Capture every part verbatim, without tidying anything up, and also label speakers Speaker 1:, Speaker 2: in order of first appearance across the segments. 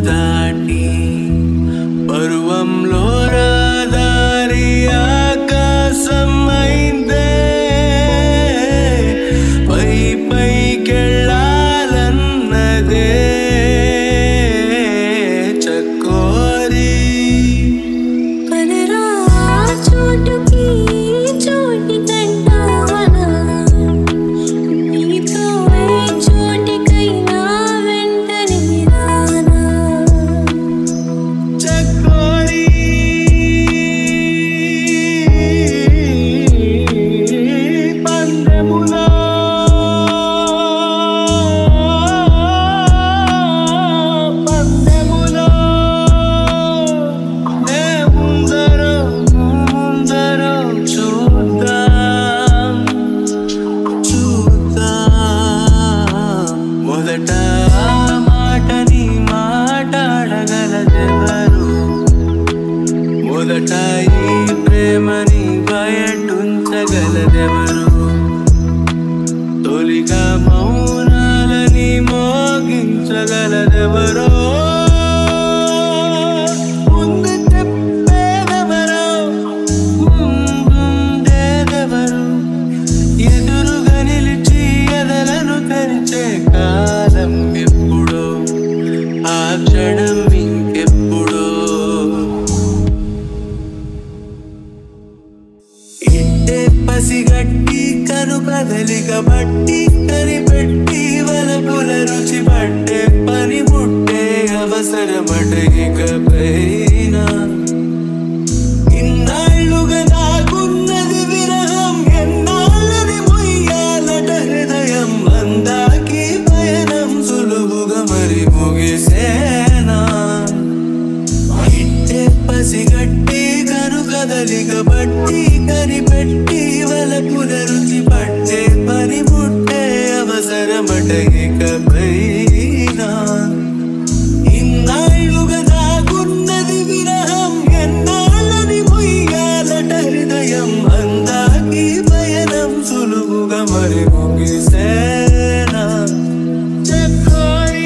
Speaker 1: దాటి పరువంలో రాదారి ఆకాశం అయిందే పై పైకెళ్ళాలన్నదే చకోరి
Speaker 2: పదరా చోటుకి చోటి కంటావనా నీతో ఏ చోటికైనా వెంటనే రానా చకోరి పందెములో పందెములో నే ముందరో ముందరో చూద్దాం చూద్దాం మొదట ఆ మాటని మాట్లాడగలదెవరు మొదట ఈ ప్రేమని బయటుంచగలదెవరు తొలిగా మౌనాలని మోగించగలదెవరో ముందు చెప్పేదెవరో ముందుండేదెవరు ఎదురుగా నిలిచి ఎదలను తెరిచే కాలం ఎప్పుడో ఆ క్షణం ఇంకెప్పుడో ఇట్టే పసిగట్టి కను కదలిక బట్టి కనిపెట్టి వలపుల రుచి పట్టే పని ముట్టే అవసరమట ఇకపైన ఇన్నాళ్ళుగా నాకున్నది విరహం ఎన్నాళ్ళని మొయ్యాలట హృదయం అందాకి పయనం సులువుగా మరి ముగిసేనా ఇట్టే పసిగట్టి కను కదలిక బట్టి కనిపెట్టి వలపుల రుచి పట్టే పని ముట్టే అవసరమట ఇకపైన ఇన్నాళ్ళుగా నాకున్నది విరహం ఎన్నాళ్ళని మొయ్యాలట హృదయం అందాకి పయనం సులువుగా మరి ముగిసేనా చకోరి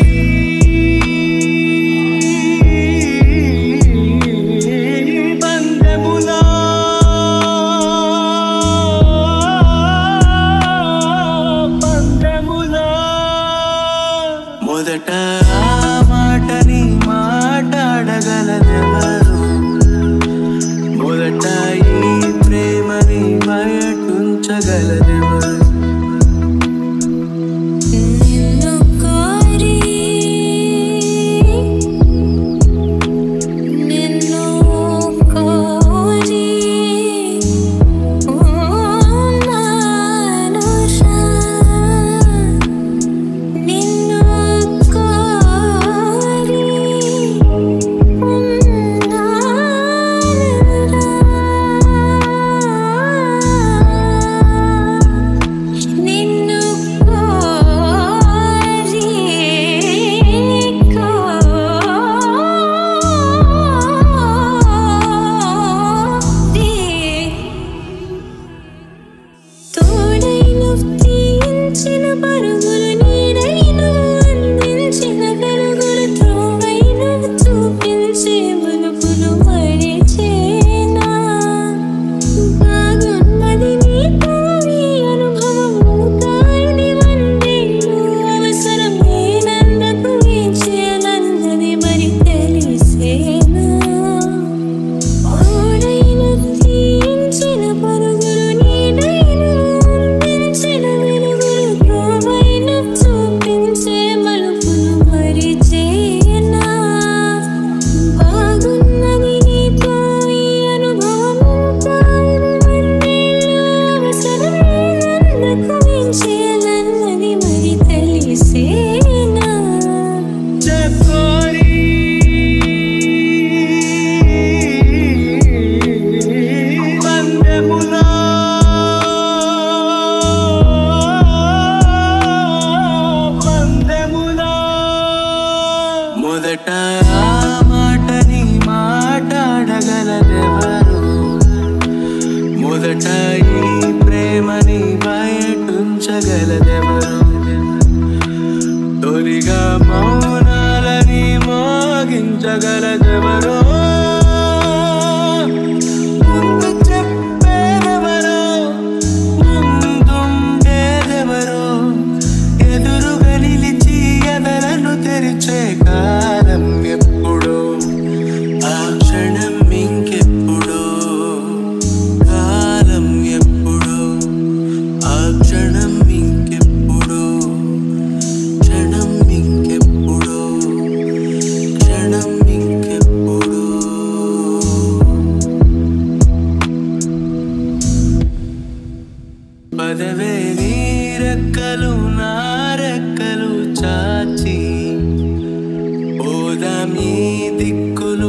Speaker 2: పందెములో పందెములో మొదట ఆ మాటని మాట్లాడగలదెవరు మొదట ఈ ప్రేమని బయటుంచగలదెవరు నిన్ను కోరి నిన్ను కోరి ఉన్నానురా నిన్ను కోరి ఉన్నానురా నిన్ను కోరి తోడైను తీయించిన పరుగులు నీడైను అందించిన కరుగులు త్రోవైను చూపించే బలుపులు మరిచేనా బాగున్నది నీతో ఈ అనుభవము కాని వందేళ్ళు అవసరమేనందుకు వేచేయాలన్నది మరి తెలిసేనా తోడైను తీయించిన పరుగులు నీడైను
Speaker 1: పదవే నీరెక్కలు నారెక్కలు చాచి పోదాం ఈ దిక్కులు